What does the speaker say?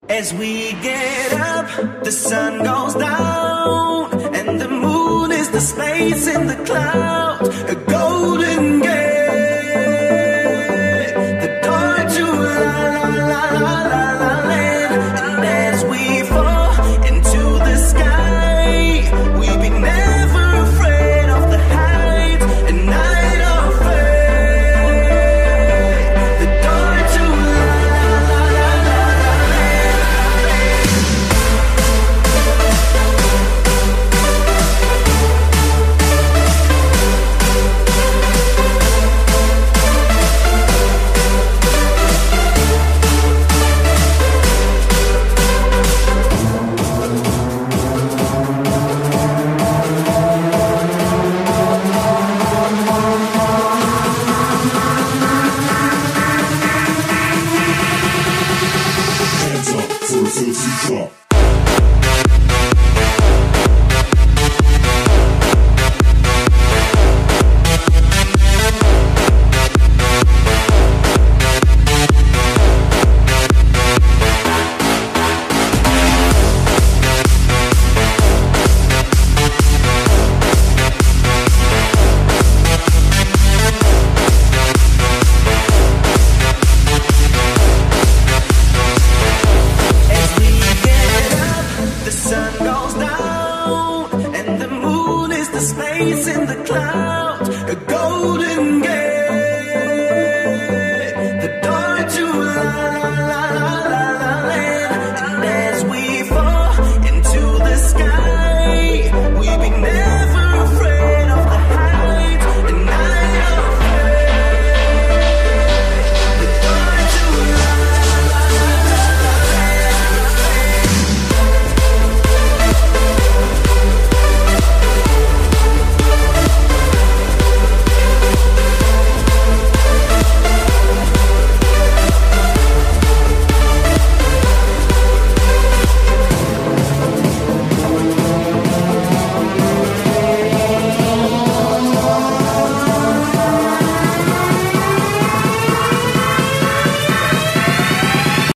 As we get up, the sun goes down, and the moon is the space in the cloud, a golden gate, the door to la land. And as we fall into the sky, we be never afraid of the heights and night of fate, the door to drop. Space in the clouds.